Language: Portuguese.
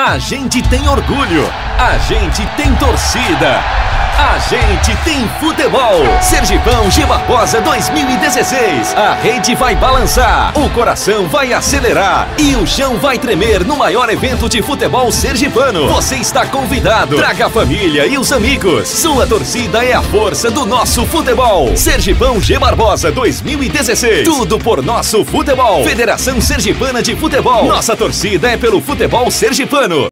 A gente tem orgulho. A gente tem torcida. A gente tem futebol. Sergipão G Barbosa 2016. A rede vai balançar, o coração vai acelerar e o chão vai tremer no maior evento de futebol sergipano. Você está convidado. Traga a família e os amigos. Sua torcida é a força do nosso futebol. Sergipão G Barbosa 2016. Tudo por nosso futebol. Federação Sergipana de Futebol. Nossa torcida é pelo futebol sergipano.